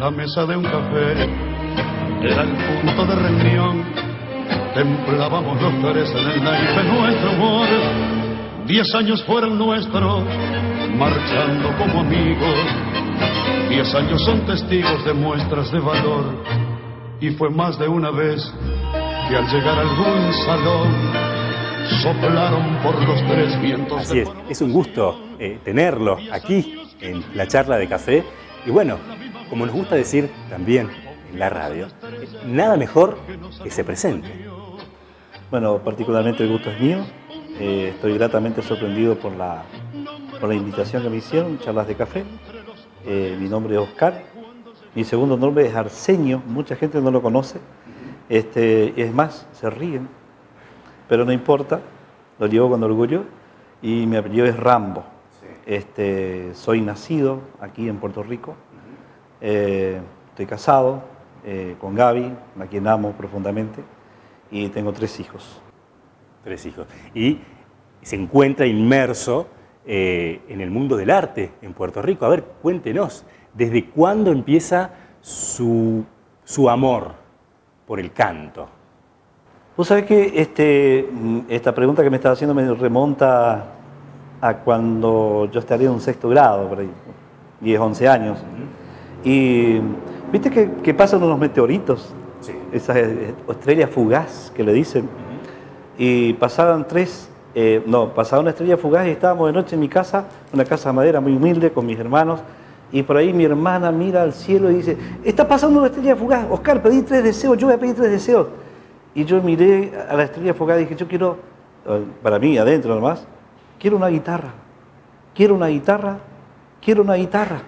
la mesa de un café era el punto de reunión. Templábamos los tres en el naipe nuestro amor. 10 años fueron nuestros, marchando como amigos. 10 años son testigos de muestras de valor. Y fue más de una vez que al llegar a algún salón soplaron por los tres vientos. Así es un gusto tenerlo aquí en la charla de café. Y bueno, como nos gusta decir también en la radio, nada mejor que se presente. Bueno, particularmente el gusto es mío. Estoy gratamente sorprendido por la invitación que me hicieron, charlas de café. Mi nombre es Oscar. Mi segundo nombre es Arsenio. Mucha gente no lo conoce. Es más, se ríen. Pero no importa, lo llevo con orgullo. Y mi apellido es Rambo. Soy nacido aquí en Puerto Rico. Estoy casado con Gaby, a quien amo profundamente. Y tengo 3 hijos. 3 hijos. Y se encuentra inmerso en el mundo del arte en Puerto Rico. A ver, cuéntenos, ¿desde cuándo empieza su amor por el canto? Vos sabés que esta pregunta que me estás haciendo me remonta a cuando yo estaría en un 6º grado, por ahí, 10, 11 años. Y viste que pasan unos meteoritos, sí, esas estrellas fugaz que le dicen. Y pasaban pasaba una estrella fugaz y estábamos de noche en mi casa, una casa de madera muy humilde con mis hermanos. Y por ahí mi hermana mira al cielo y dice: está pasando una estrella fugaz, Oscar, pedí 3 deseos, yo voy a pedir 3 deseos. Y yo miré a la estrella fugaz y dije: yo quiero, para mí adentro nomás, quiero una guitarra, quiero una guitarra, quiero una guitarra.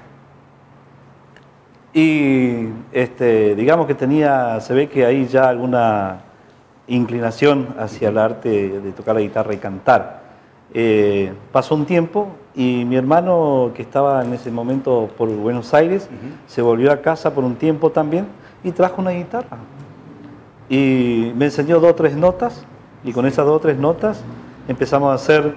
Y digamos que se ve que hay ya alguna inclinación hacia el arte de tocar la guitarra y cantar. Pasó un tiempo y mi hermano, que estaba en ese momento por Buenos Aires, se volvió a casa por un tiempo también y trajo una guitarra. Y me enseñó 2 o 3 notas, y con esas 2 o 3 notas empezamos a hacer,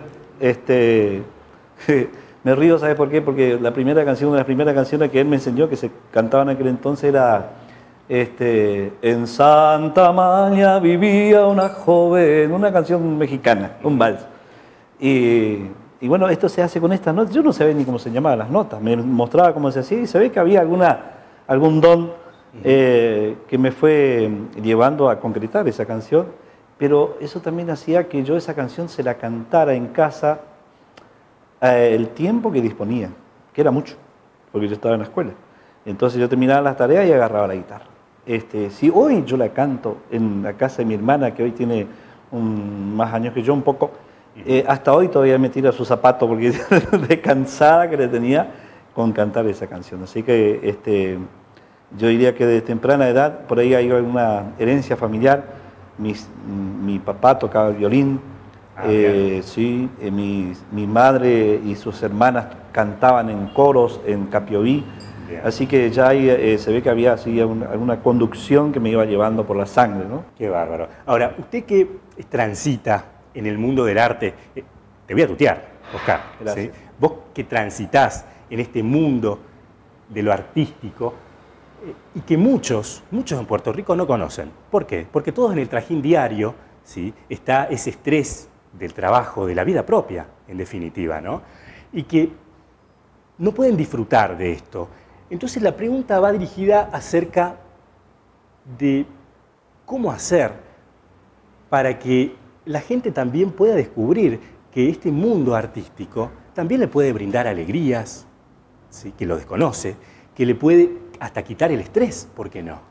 me río, ¿sabes por qué? Porque una de las primeras canciones que él me enseñó, que se cantaba en aquel entonces, era en Santa Amalia vivía una joven, una canción mexicana, un vals. Y bueno, esto se hace con estas notas. Yo no sabía ni cómo se llamaban las notas, me mostraba cómo se hacía y se ve que había algún don que me fue llevando a concretar esa canción, pero eso también hacía que yo esa canción se la cantara en casa el tiempo que disponía, que era mucho, porque yo estaba en la escuela. Entonces yo terminaba las tareas y agarraba la guitarra. Si hoy yo la canto en la casa de mi hermana, que hoy tiene más años que yo un poco, hasta hoy todavía me tira su zapato porque de cansada que le tenía con cantar esa canción. Así que yo diría que desde temprana edad, por ahí hay alguna herencia familiar. Mi papá tocaba el violín, sí, mi madre y sus hermanas cantaban en coros en Capiobí. Así que ya ahí se ve que había así alguna conducción que me iba llevando por la sangre, ¿no? Qué bárbaro. Ahora, usted que transita en el mundo del arte, te voy a tutear, Oscar. Gracias. ¿Sí? Vos que transitás en este mundo de lo artístico y que muchos en Puerto Rico no conocen. ¿Por qué? Porque todos en el trajín diario, ¿sí?, está ese estrés del trabajo, de la vida propia, en definitiva, ¿no? Y que no pueden disfrutar de esto. Entonces la pregunta va dirigida acerca de cómo hacer para que la gente también pueda descubrir que este mundo artístico también le puede brindar alegrías, ¿sí?, que lo desconoce, que le puede hasta quitar el estrés, ¿por qué no?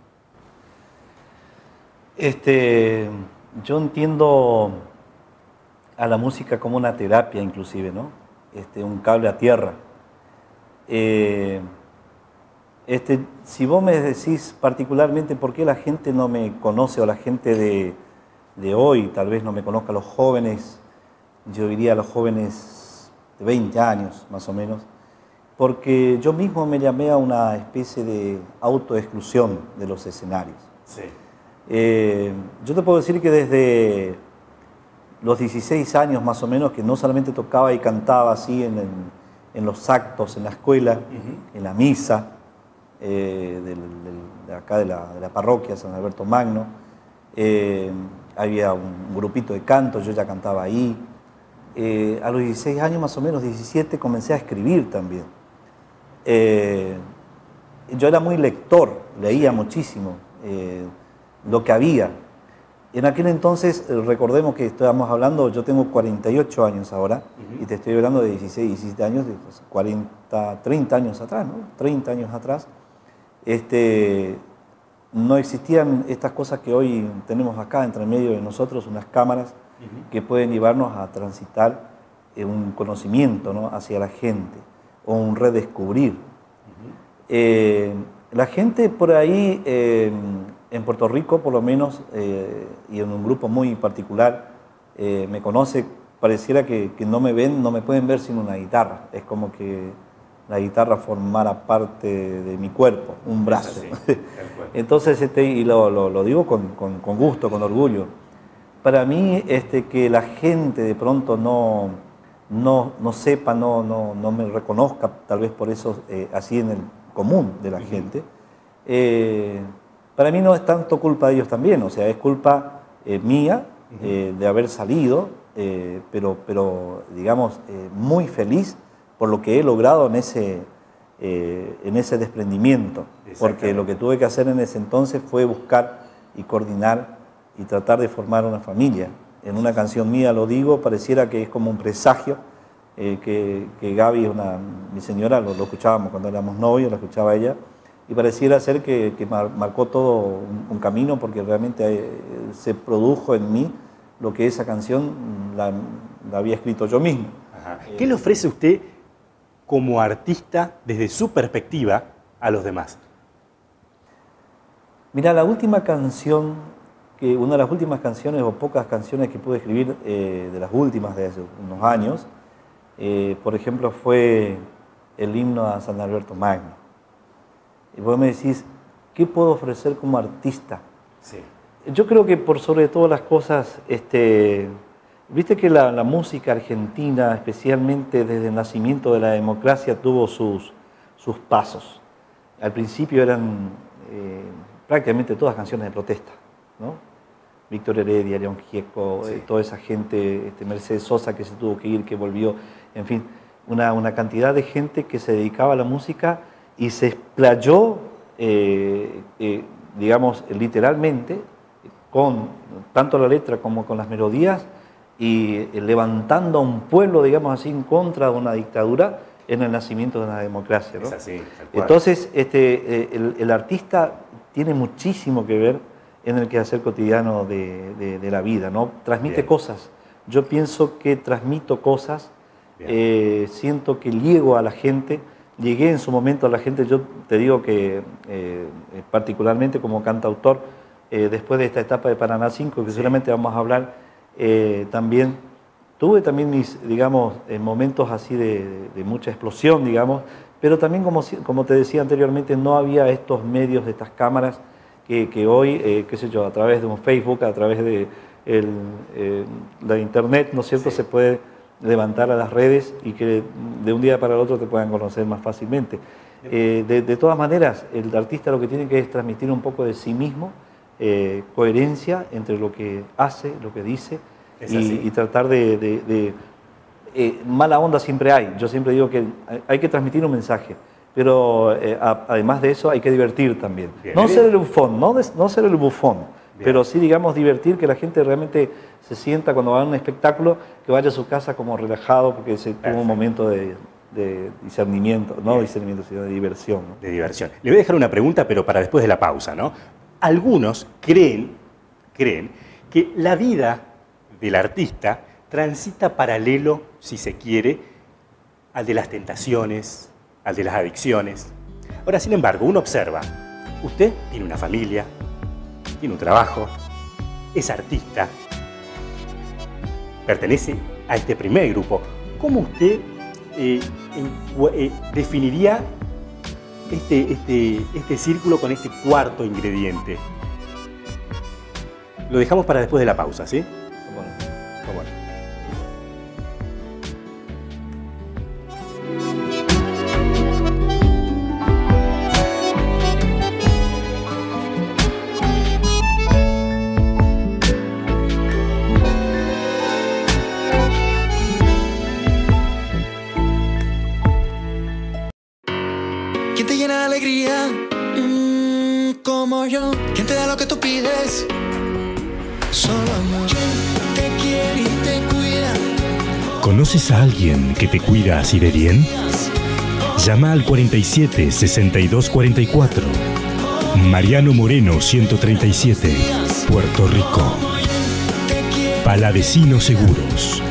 Yo entiendo a la música como una terapia inclusive, ¿no? Un cable a tierra. Si vos me decís particularmente por qué la gente no me conoce, o la gente de hoy tal vez no me conozca, los jóvenes, yo diría a los jóvenes de 20 años más o menos, porque yo mismo me llamé a una especie de autoexclusión de los escenarios. Sí. Yo te puedo decir que desde los 16 años más o menos, que no solamente tocaba y cantaba así en los actos, en la escuela, en la misa, de acá de la parroquia San Alberto Magno. Había un grupito de canto, yo ya cantaba ahí. A los 16 años, más o menos, 17, comencé a escribir también. Yo era muy lector, leía muchísimo lo que había. En aquel entonces, recordemos que estábamos hablando, yo tengo 48 años ahora, y te estoy hablando de 16, 17 años, de 30 años atrás, ¿no? 30 años atrás. No existían estas cosas que hoy tenemos acá, entre medio de nosotros, unas cámaras que pueden llevarnos a transitar un conocimiento, ¿no?, hacia la gente, o un redescubrir. La gente por ahí, en Puerto Rico por lo menos, y en un grupo muy particular, me conoce, pareciera que no me ven, no me pueden ver sin una guitarra. Es como que la guitarra formara parte de mi cuerpo, un brazo. Sí, entonces, y lo digo con gusto, con orgullo. Para mí, que la gente de pronto no sepa, no me reconozca, tal vez por eso, así en el común de la gente, para mí no es tanto culpa de ellos también, o sea, es culpa mía de haber salido, pero digamos, muy feliz por lo que he logrado en ese desprendimiento, porque lo que tuve que hacer en ese entonces fue buscar y coordinar y tratar de formar una familia. En una canción mía lo digo, pareciera que es como un presagio, que Gaby, mi señora, lo escuchábamos cuando éramos novios, la escuchaba ella, y pareciera ser que marcó todo un camino, porque realmente se produjo en mí lo que esa canción la había escrito yo mismo. Ajá. ¿Qué le ofrece usted como artista desde su perspectiva a los demás? Mira, la última canción, una de las últimas canciones o pocas canciones que pude escribir, de las últimas de hace unos años, por ejemplo, fue el himno a San Alberto Magno. Y vos me decís, ¿qué puedo ofrecer como artista? Sí. Yo creo que por sobre todas las cosas, viste que la música argentina, especialmente desde el nacimiento de la democracia, tuvo sus pasos. Al principio eran prácticamente todas canciones de protesta, ¿no? Víctor Heredia, León Gieco, sí, toda esa gente, Mercedes Sosa que se tuvo que ir, que volvió, en fin, una cantidad de gente que se dedicaba a la música y se explayó, digamos, literalmente, con tanto la letra como con las melodías, y levantando a un pueblo, digamos así, en contra de una dictadura en el nacimiento de una democracia, ¿no? Es así, entonces, el artista tiene muchísimo que ver en el quehacer cotidiano de la vida, ¿no? Transmite Bien. Cosas. Yo pienso que transmito cosas, siento que llego a la gente, llegué en su momento a la gente. Yo te digo que particularmente como cantautor, después de esta etapa de Paraná 5, que seguramente vamos a hablar, también tuve también mis, digamos, momentos así de mucha explosión, digamos, pero también como te decía anteriormente, no había estos medios, de estas cámaras que hoy, qué sé yo, a través de un Facebook, a través de la internet, ¿no es cierto?, sí, se puede levantar a las redes y que de un día para el otro te puedan conocer más fácilmente. De todas maneras, el artista lo que tiene que es transmitir un poco de sí mismo, coherencia entre lo que hace, lo que dice, y tratar mala onda siempre hay. Yo siempre digo que hay que transmitir un mensaje, pero además de eso hay que divertir también. Bien, no ser el bufón, no ser el bufón, bien, pero sí, digamos, divertir, que la gente realmente se sienta cuando va a un espectáculo, que vaya a su casa como relajado, porque se tuvo un momento de discernimiento, no de discernimiento, sino de diversión, ¿no? De diversión. Le voy a dejar una pregunta, pero para después de la pausa, ¿no? Algunos creen que la vida del artista transita paralelo, si se quiere, al de las tentaciones, al de las adicciones. Ahora, sin embargo, uno observa, usted tiene una familia, tiene un trabajo, es artista, pertenece a este primer grupo. ¿Cómo usted definiría este círculo con este cuarto ingrediente? Lo dejamos para después de la pausa, ¿sí? Bueno. alegría, como yo. ¿Quién te da lo que tú pides? Solo yo. ¿Quién te quiere y te cuida? ¿Conoces a alguien que te cuida así de bien? Llama al 47 62 44. Mariano Moreno 137, Puerto Rico. Palavecino Seguros.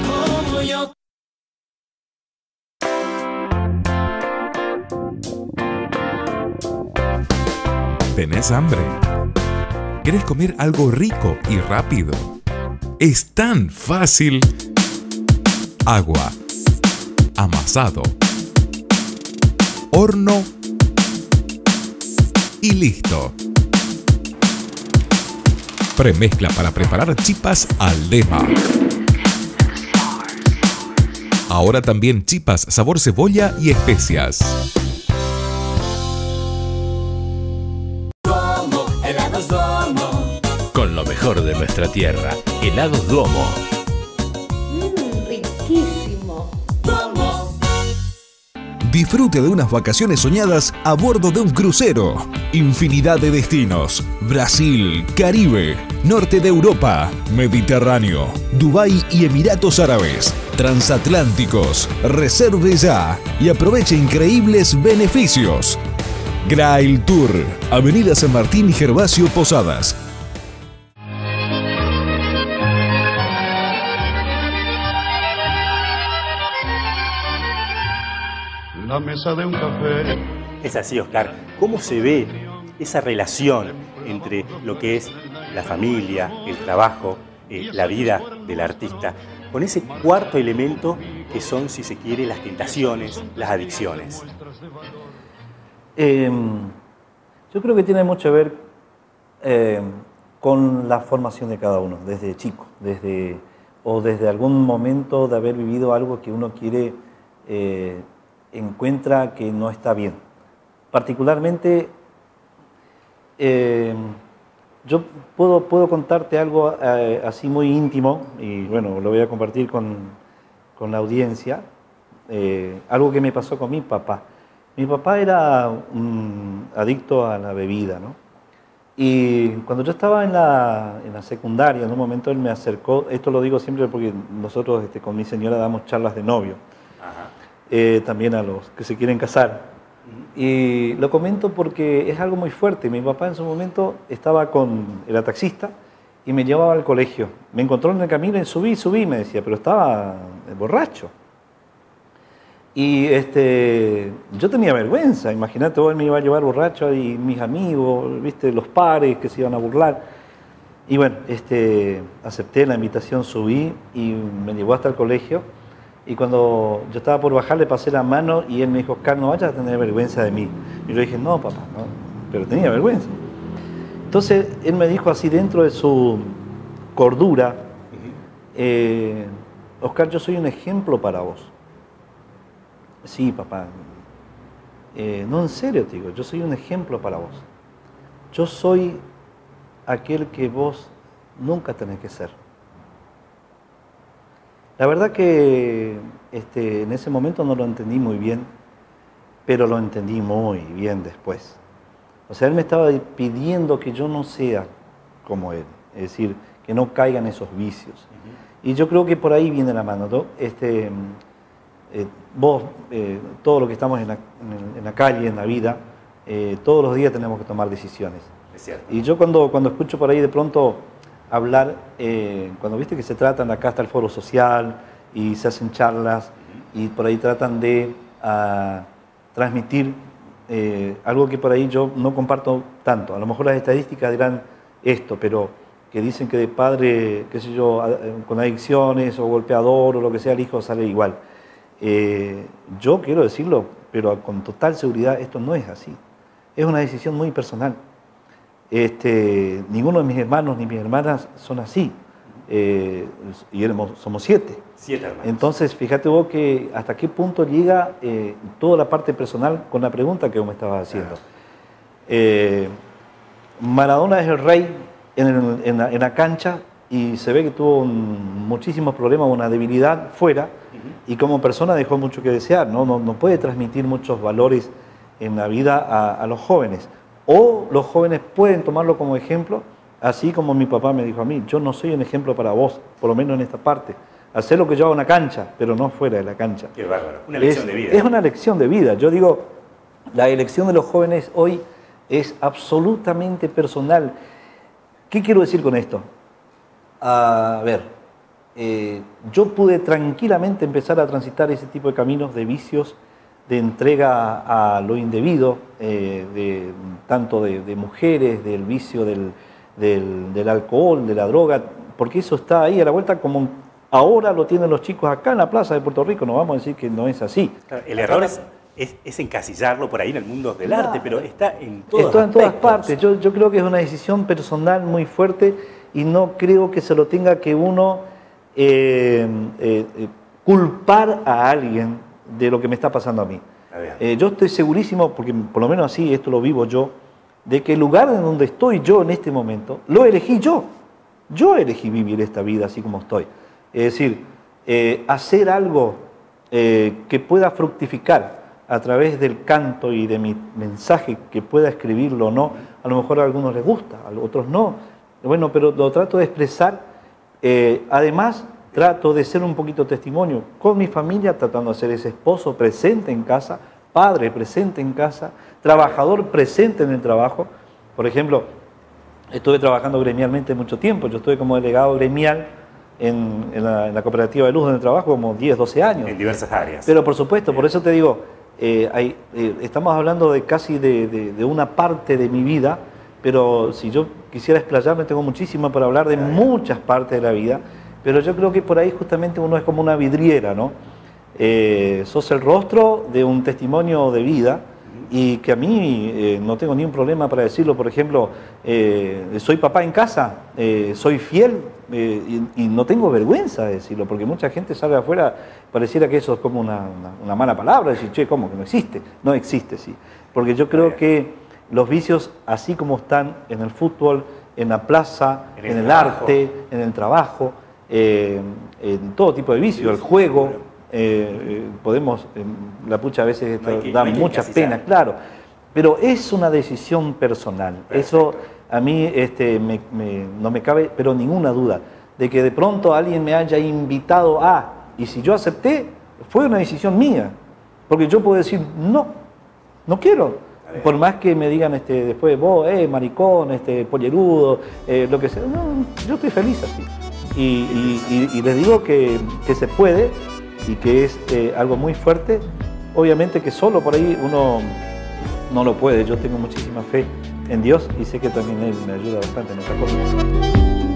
¿Tenés hambre? ¿Querés comer algo rico y rápido? Es tan fácil. Agua, amasado, horno y listo. Premezcla para preparar chipas Aldema. Ahora también chipas sabor cebolla y especias. Helados Duomo. Con lo mejor de nuestra tierra. Helados Duomo. Riquísimo. Duomo. Disfrute de unas vacaciones soñadas a bordo de un crucero. Infinidad de destinos. Brasil, Caribe, norte de Europa, Mediterráneo, Dubái y Emiratos Árabes. Transatlánticos. Reserve ya y aproveche increíbles beneficios. Grail Tour, Avenida San Martín y Gervasio Posadas. La mesa de un café. Es así, Oscar. ¿Cómo se ve esa relación entre lo que es la familia, el trabajo, la vida del artista, con ese cuarto elemento que son, si se quiere, las tentaciones, las adicciones? Yo creo que tiene mucho que ver con la formación de cada uno, desde chico, desde algún momento de haber vivido algo que uno quiere, encuentra que no está bien. Particularmente, yo puedo contarte algo así muy íntimo, y bueno, lo voy a compartir con la audiencia, algo que me pasó con mi papá. Mi papá era un adicto a la bebida, ¿no? Y cuando yo estaba en la secundaria, en un momento él me acercó, esto lo digo siempre porque nosotros con mi señora damos charlas de novio, también a los que se quieren casar. Y lo comento porque es algo muy fuerte. Mi papá en su momento era taxista y me llevaba al colegio. Me encontró en el camino y subí, me decía, pero estaba borracho. Y yo tenía vergüenza, imagínate, él me iba a llevar borracho y mis amigos, viste, los pares que se iban a burlar. Y bueno, acepté la invitación, subí y me llevó hasta el colegio. Y cuando yo estaba por bajar le pasé la mano y él me dijo, Oscar, no vayas a tener vergüenza de mí. Y yo dije, no, papá, no, pero tenía vergüenza. Entonces él me dijo así dentro de su cordura, Oscar, yo soy un ejemplo para vos. Sí, papá. No, en serio, te digo, yo soy un ejemplo para vos. Yo soy aquel que vos nunca tenés que ser. La verdad que en ese momento no lo entendí muy bien, pero lo entendí muy bien después. O sea, él me estaba pidiendo que yo no sea como él, es decir, que no caigan esos vicios. Y yo creo que por ahí viene la mano, ¿no? Vos, todo lo que estamos en la calle, en la vida, todos los días tenemos que tomar decisiones. Es cierto. Y yo cuando escucho por ahí de pronto hablar, cuando viste que se tratan, acá está el foro social y se hacen charlas y por ahí tratan de transmitir algo que por ahí yo no comparto tanto. A lo mejor las estadísticas dirán esto, pero que dicen que de padre, qué sé yo, con adicciones o golpeador o lo que sea, el hijo sale igual. Yo quiero decirlo, pero con total seguridad esto no es así. Es una decisión muy personal. Ninguno de mis hermanos ni mis hermanas son así. Y somos 7. 7 hermanos. Entonces, fíjate vos que hasta qué punto llega toda la parte personal con la pregunta que vos me estabas haciendo. Maradona es el rey en la cancha y se ve que tuvo muchísimos problemas, una debilidad fuera y como persona dejó mucho que desear, no puede transmitir muchos valores en la vida a los jóvenes. O los jóvenes pueden tomarlo como ejemplo, así como mi papá me dijo a mí, yo no soy un ejemplo para vos, por lo menos en esta parte. Hacer lo que yo hago en la cancha, pero no fuera de la cancha. Qué bárbaro, una lección de vida. Es una lección de vida. Yo digo, la elección de los jóvenes hoy es absolutamente personal. ¿Qué quiero decir con esto? A ver, yo pude tranquilamente empezar a transitar ese tipo de caminos de vicios, de entrega a lo indebido, tanto de mujeres, del vicio del alcohol, de la droga, porque eso está ahí a la vuelta como ahora lo tienen los chicos acá en la plaza de Puerto Rico. No vamos a decir que no es así. Claro, el error es encasillarlo por ahí en el mundo del arte, pero está en todas partes. Yo creo que es una decisión personal muy fuerte y no creo que se lo tenga que uno culpar a alguien de lo que me está pasando a mí. Yo estoy segurísimo, porque por lo menos así esto lo vivo yo, de que el lugar en donde estoy yo en este momento, lo elegí yo. Yo elegí vivir esta vida así como estoy. Es decir, hacer algo que pueda fructificar a través del canto y de mi mensaje, que pueda escribirlo o no. A lo mejor a algunos les gusta, a otros no. Bueno, pero lo trato de expresar. Además, trato de ser un poquito testimonio con mi familia, tratando de ser ese esposo presente en casa, padre presente en casa, trabajador presente en el trabajo. Por ejemplo, estuve trabajando gremialmente mucho tiempo. Yo estuve como delegado gremial en la cooperativa de luz donde trabajo como 10, 12 años. En diversas áreas. Pero por supuesto, por eso te digo, estamos hablando de casi de una parte de mi vida, pero si yo quisiera explayarme, tengo muchísimo para hablar de muchas partes de la vida. Pero yo creo que por ahí justamente uno es como una vidriera, ¿no? Sos el rostro de un testimonio de vida y que a mí no tengo ningún problema para decirlo. Por ejemplo, soy papá en casa, soy fiel y no tengo vergüenza de decirlo, porque mucha gente sale afuera, pareciera que eso es como una mala palabra, decir, che, ¿cómo que no existe? No existe, sí. Porque yo creo que los vicios, así como están en el fútbol, en la plaza, en el arte, en el trabajo, en todo tipo de vicio, el juego, podemos, la pucha a veces da mucha pena, claro, pero es una decisión personal. Perfecto. Eso a mí no me cabe pero ninguna duda de que de pronto alguien me haya invitado y si yo acepté, fue una decisión mía, porque yo puedo decir no quiero, por más que me digan después vos, maricón, pollerudo, lo que sea, no, yo estoy feliz así. Y les digo que se puede y que es algo muy fuerte. Obviamente que solo por ahí uno no lo puede. Yo tengo muchísima fe en Dios y sé que también Él me ayuda bastante en estas cosas.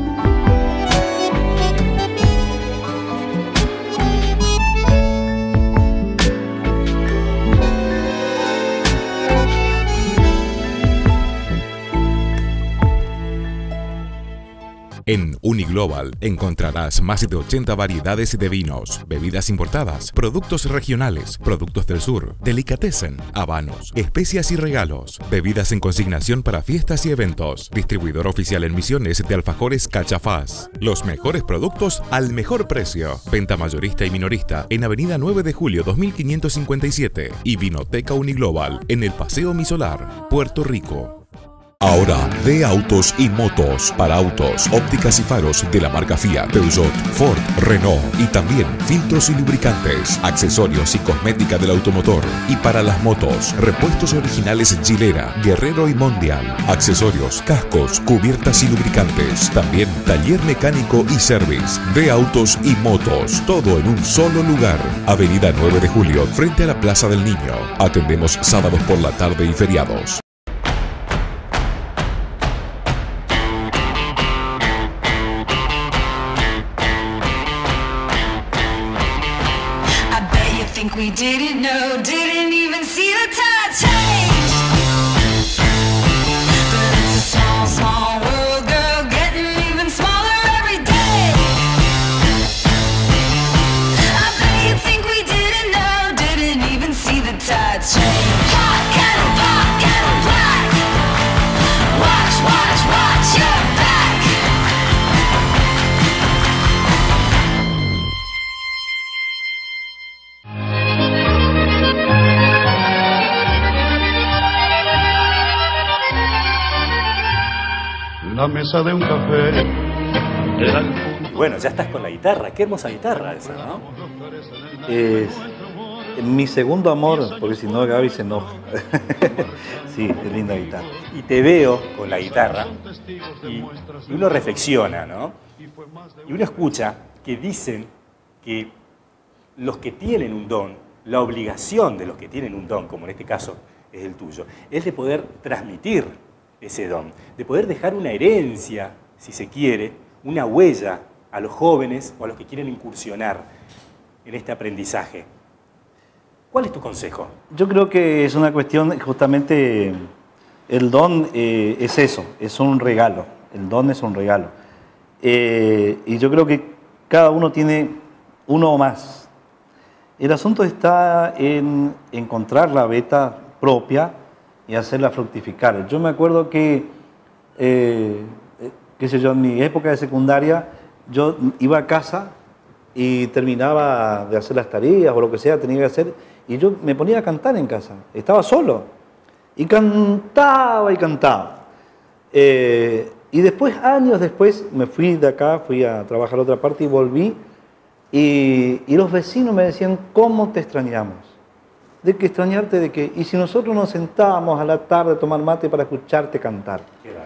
En Uniglobal encontrarás más de 80 variedades de vinos, bebidas importadas, productos regionales, productos del sur, delicatessen, habanos, especias y regalos, bebidas en consignación para fiestas y eventos. Distribuidor oficial en Misiones de alfajores Cachafaz. Los mejores productos al mejor precio. Venta mayorista y minorista en Avenida 9 de Julio 2557 y Vinoteca Uniglobal en el Paseo Misolar, Puerto Rico. Ahora, de autos y motos, para autos, ópticas y faros de la marca Fiat, Peugeot, Ford, Renault y también filtros y lubricantes, accesorios y cosmética del automotor. Y para las motos, repuestos originales Gilera, Guerrero y Mondial, accesorios, cascos, cubiertas y lubricantes. También taller mecánico y service, de autos y motos, todo en un solo lugar. Avenida 9 de Julio, frente a la Plaza del Niño. Atendemos sábados por la tarde y feriados. We didn't know, didn't even see the tide change. But it's a small, small world, girl, getting even smaller every day. I bet you think we didn't know, didn't even see the tide change. Hot kettle black. Watch your back. la mesa de un café. Era el punto. Y bueno, ya estás con la guitarra. Qué hermosa guitarra esa, ¿no? Es mi segundo amor, porque si no Gaby se enoja. Sí, es linda guitarra. Y te veo con la guitarra y uno reflexiona, ¿no? Y uno escucha que dicen que los que tienen un don, la obligación de los que tienen un don, como en este caso es el tuyo, es de poder transmitir ese don, de poder dejar una herencia, si se quiere, una huella a los jóvenes o a los que quieren incursionar en este aprendizaje. ¿Cuál es tu consejo? Yo creo que es una cuestión, justamente, el don es eso, es un regalo. El don es un regalo. Y yo creo que cada uno tiene uno o más. El asunto está en encontrar la veta propia y hacerla fructificar. Yo me acuerdo que, qué sé yo, en mi época de secundaria, yo iba a casa y terminaba de hacer las tareas o lo que sea, tenía que hacer, y yo me ponía a cantar en casa. Estaba solo. Y cantaba y cantaba. Y después, años después, me fui de acá, fui a trabajar a otra parte y volví. Y los vecinos me decían, ¿cómo te extrañamos? ¿De qué extrañarte? ¿De qué? Y si nosotros nos sentábamos a la tarde a tomar mate para escucharte cantar.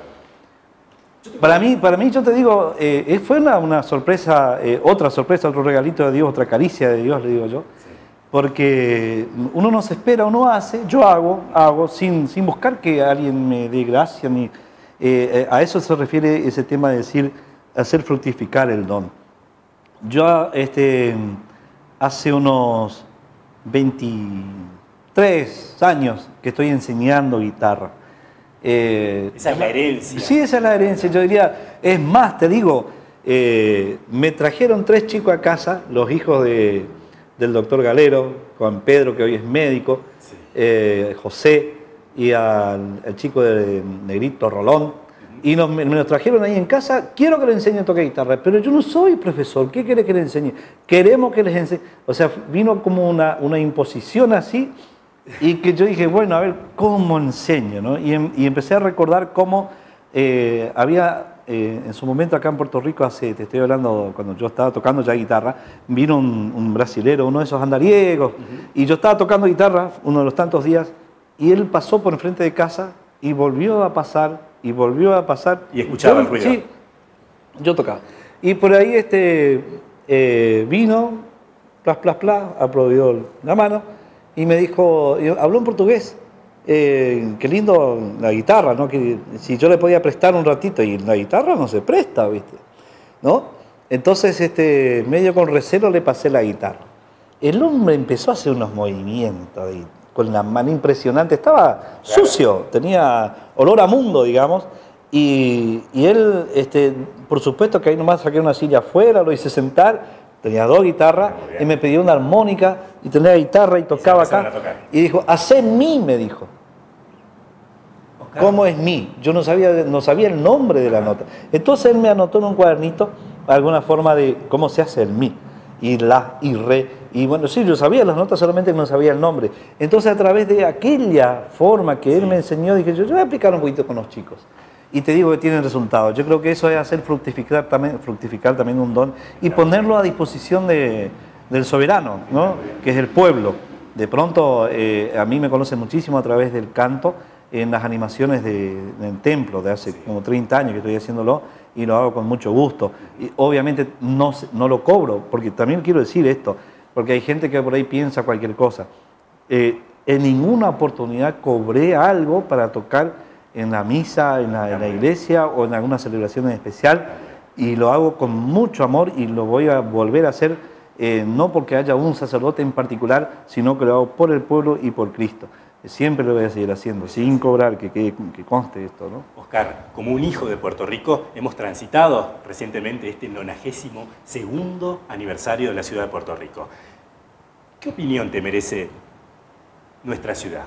Para mí, yo te digo, fue una sorpresa, otra sorpresa, otro regalito de Dios, otra caricia de Dios, le digo yo. Porque uno no se espera, uno hace, yo hago sin buscar que alguien me dé gracia. A eso se refiere ese tema de decir, hacer fructificar el don. Yo hace unos 23 años que estoy enseñando guitarra. Esa es la herencia. Sí, esa es la herencia. Yo diría, es más, te digo, me trajeron 3 chicos a casa, los hijos del doctor Galero, Juan Pedro, que hoy es médico, sí. José y al chico de Negrito Rolón, y me los trajeron ahí en casa. Quiero que les enseñe a tocar guitarra, pero yo no soy profesor. ¿Qué quiere que les enseñe? Queremos que les enseñe. O sea, vino como una imposición así, y que yo dije, bueno, a ver, ¿cómo enseño? ¿No? Y empecé a recordar cómo había, en su momento acá en Puerto Rico, te estoy hablando, cuando yo estaba tocando ya guitarra, vino un brasilero, uno de esos andariegos, y yo estaba tocando guitarra uno de los tantos días, y él pasó por enfrente de casa, y volvió a pasar, y volvió a pasar. Y escuchaba el ruido. Sí, yo tocaba. Y por ahí vino, aplaudió la mano, y me dijo, habló en portugués, qué lindo la guitarra, ¿no? Que si yo le podía prestar un ratito, y la guitarra no se presta, ¿viste? ¿No? Entonces, medio con recelo le pasé la guitarra. El hombre empezó a hacer unos movimientos con la mano impresionante, estaba sucio, tenía olor a mundo, digamos, y él, por supuesto que ahí nomás saqué una silla afuera, lo hice sentar, tenía 2 guitarras, y me pidió una armónica, y tenía guitarra y tocaba acá, y dijo, hacé mi, me dijo. Oscar. ¿Cómo es mi? Yo no sabía el nombre de la nota. Entonces él me anotó en un cuadernito alguna forma de cómo se hace el mi, y la, y re, y bueno, sí, yo sabía las notas, solamente que no sabía el nombre. Entonces a través de aquella forma que él me enseñó, dije yo voy a aplicar un poquito con los chicos. Y te digo que tienen resultados. Yo creo que eso es hacer fructificar también un don y ponerlo a disposición del soberano, ¿no? Que es el pueblo. De pronto, a mí me conocen muchísimo a través del canto en las animaciones del templo, de hace como 30 años que estoy haciéndolo, y lo hago con mucho gusto. Y obviamente no lo cobro, porque también quiero decir esto, porque hay gente que por ahí piensa cualquier cosa. En ninguna oportunidad cobré algo para tocar en la misa, en la iglesia o en alguna celebración en especial, y lo hago con mucho amor y lo voy a volver a hacer, no porque haya un sacerdote en particular, sino que lo hago por el pueblo y por Cristo. Siempre lo voy a seguir haciendo, sin cobrar, que conste esto, ¿no? Oscar, como un hijo de Puerto Rico, hemos transitado recientemente este 92º aniversario de la ciudad de Puerto Rico. ¿Qué opinión te merece nuestra ciudad?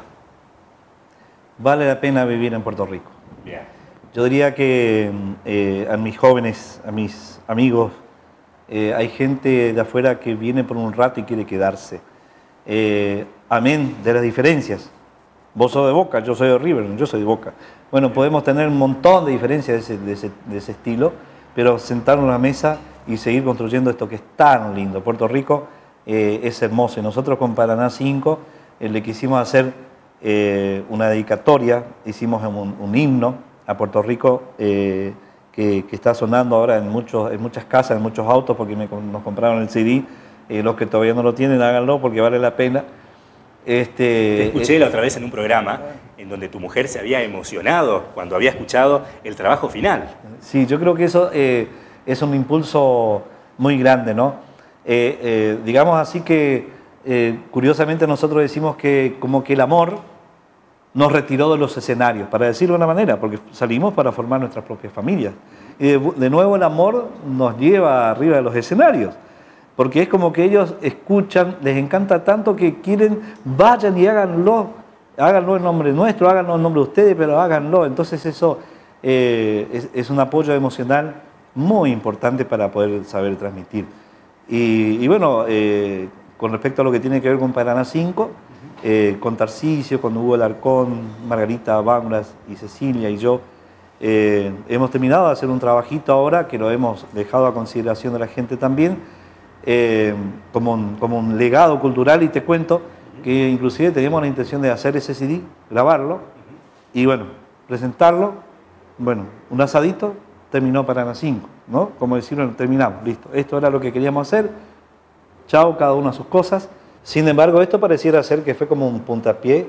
Vale la pena vivir en Puerto Rico. Bien. Yo diría que a mis jóvenes, a mis amigos, hay gente de afuera que viene por un rato y quiere quedarse. Amén de las diferencias, Vos sos de Boca, yo soy de River, yo soy de Boca. Bueno, podemos tener un montón de diferencias de ese estilo, pero sentarnos a la mesa y seguir construyendo esto que es tan lindo. Puerto Rico es hermoso y nosotros con Paraná 5 le quisimos hacer una dedicatoria, hicimos un himno a Puerto Rico que está sonando ahora en muchas casas, en muchos autos, porque nos compraron el CD. Los que todavía no lo tienen, háganlo porque vale la pena. Te escuché la otra vez en un programa en donde tu mujer se había emocionado cuando había escuchado el trabajo final. Sí, yo creo que eso es un impulso muy grande, ¿no? Digamos así que, curiosamente nosotros decimos que como que el amor nos retiró de los escenarios, para decirlo de una manera, porque salimos para formar nuestras propias familias. Y de nuevo el amor nos lleva arriba de los escenarios. Porque es como que ellos escuchan, les encanta tanto que quieren, vayan y háganlo en nombre nuestro, háganlo en nombre de ustedes, pero háganlo. Entonces eso es un apoyo emocional muy importante para poder saber transmitir. Y bueno, con respecto a lo que tiene que ver con Paraná 5, con Tarcisio, con Hugo Alarcón, Margarita Bámbulas y Cecilia y yo, hemos terminado de hacer un trabajito ahora que lo hemos dejado a consideración de la gente también, como un legado cultural, y te cuento que inclusive teníamos la intención de hacer ese CD, grabarlo y bueno, presentarlo, bueno, un asadito, terminó Paraná 5, ¿no? Como decirlo, terminamos, listo, esto era lo que queríamos hacer, chao, cada uno a sus cosas. Sin embargo, esto pareciera ser que fue como un puntapié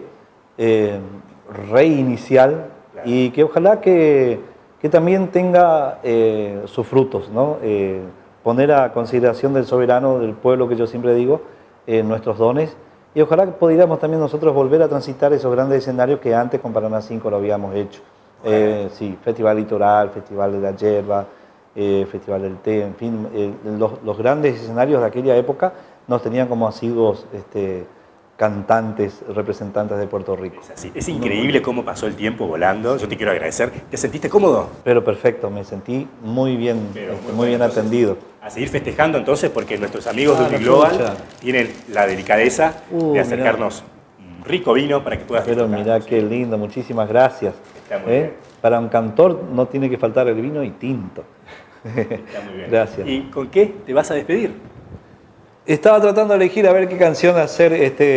reinicial, claro, y que ojalá que también tenga sus frutos, ¿no? Poner a consideración del soberano, del pueblo, que yo siempre digo, nuestros dones, y ojalá que pudiéramos también nosotros volver a transitar esos grandes escenarios que antes con Paraná 5 lo habíamos hecho. Sí, Festival Litoral, Festival de la Yerba, Festival del Té, en fin, los grandes escenarios de aquella época nos tenían como asiduos cantantes, representantes de Puerto Rico. Es así. Es increíble cómo pasó el tiempo volando. Yo te quiero agradecer. ¿Te sentiste cómodo? Pero perfecto, me sentí muy bien, muy bien atendido. A seguir festejando entonces, porque nuestros amigos de Uniglobal tienen la delicadeza de acercarnos un rico vino para que puedas Pero disfrutar. mirá qué lindo, muchísimas gracias. Está muy bien. Para un cantor no tiene que faltar el vino y tinto. Está muy bien. Gracias. ¿Y con qué te vas a despedir? Estaba tratando de elegir a ver qué canción hacer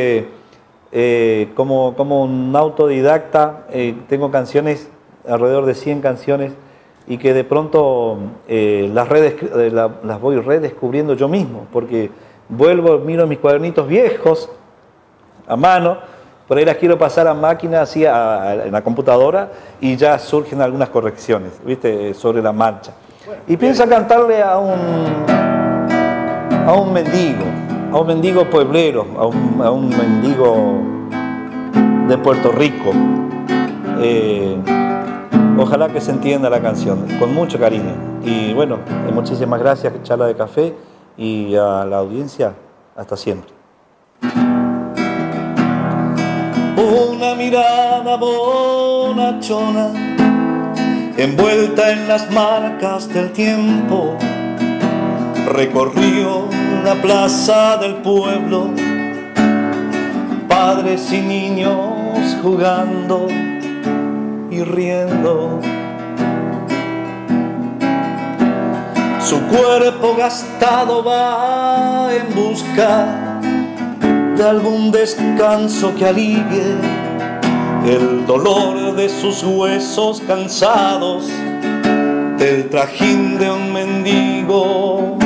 como un autodidacta. Tengo canciones, alrededor de 100 canciones, y que de pronto las voy redescubriendo yo mismo, porque vuelvo, miro mis cuadernitos viejos a mano, por ahí las quiero pasar a máquina, así en la computadora, y ya surgen algunas correcciones, ¿viste? Sobre la marcha. Bueno, y pienso cantarle a un mendigo pueblero, a un mendigo de Puerto Rico. Ojalá que se entienda la canción, con mucho cariño. Y bueno, muchísimas gracias, Charla de Café, y a la audiencia, hasta siempre. Una mirada bonachona, envuelta en las marcas del tiempo, recorrió la plaza del pueblo, padres y niños jugando y riendo. Su cuerpo gastado va en busca de algún descanso que alivie el dolor de sus huesos cansados, del trajín de un mendigo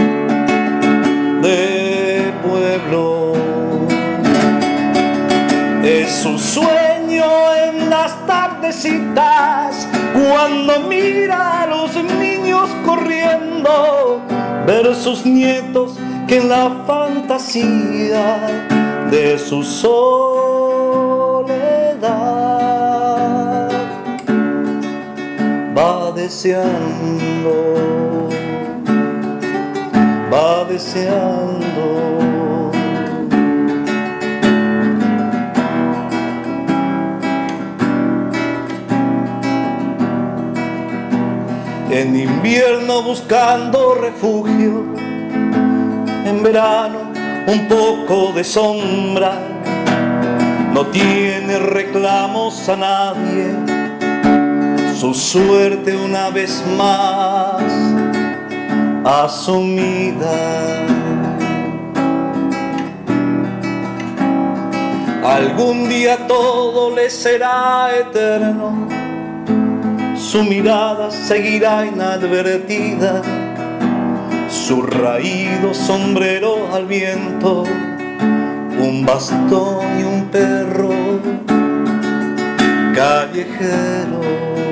de pueblo. Es su sueño en las tardecitas, cuando mira a los niños corriendo, ver sus nietos que en la fantasía de su soledad va deseando, va deseando. En invierno buscando refugio, en verano un poco de sombra, no tiene reclamos a nadie, su suerte una vez más asumida. Algún día todo le será eterno, su mirada seguirá inadvertida, su raído sombrero al viento, un bastón y un perro callejero.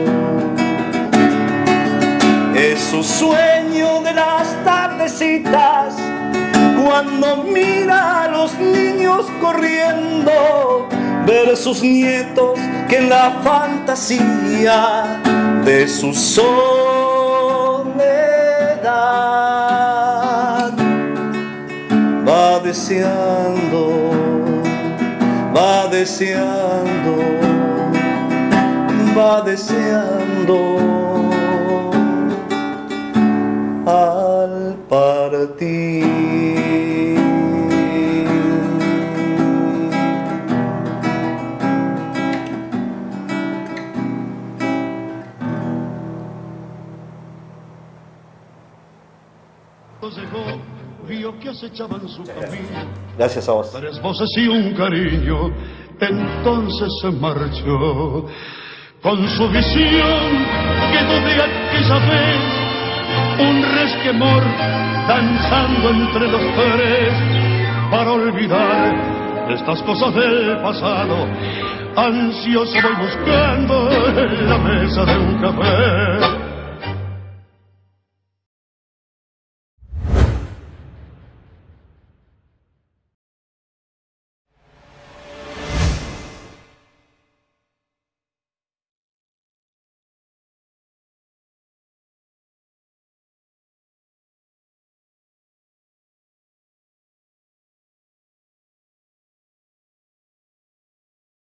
Es su sueño de las tardecitas, cuando mira a los niños corriendo, ver sus nietos que en la fantasía de su soledad va deseando, va deseando, va deseando al partir. Vio que acechaban su camino. Gracias a vos. 3 voces y un cariño. Entonces se marchó con su visión. Quedó de aquella vez un resquemor danzando entre los 3 para olvidar estas cosas del pasado. Ansioso voy buscando en la mesa de un café